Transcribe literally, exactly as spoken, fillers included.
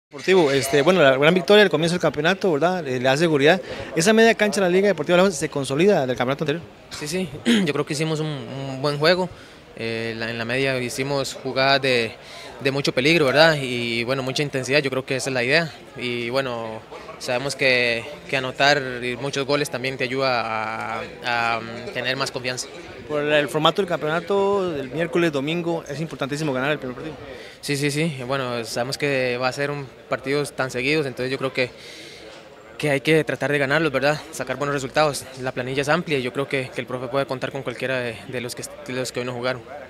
Deportivo, este, bueno, la gran victoria al comienzo del campeonato, ¿verdad? Le, le da seguridad. Esa media cancha de la Liga Deportiva Alajuelense se consolida del campeonato anterior. Sí, sí, yo creo que hicimos un, un buen juego. Eh, la- en la media hicimos jugadas de, de mucho peligro, ¿verdad? Y bueno, mucha intensidad, yo creo que esa es la idea. Y bueno, sabemos que, que anotar muchos goles también te ayuda a, a, mm, tener más confianza. Por el formato del campeonato del miércoles, domingo, es importantísimo ganar el primer partido. Sí, sí, sí, bueno, sabemos que va a ser un partidos tan seguidos, entonces yo creo que, que hay que tratar de ganarlos, ¿verdad? Sacar buenos resultados. La planilla es amplia y yo creo que, que el profe puede contar con cualquiera de, de los, que, de los que hoy no jugaron.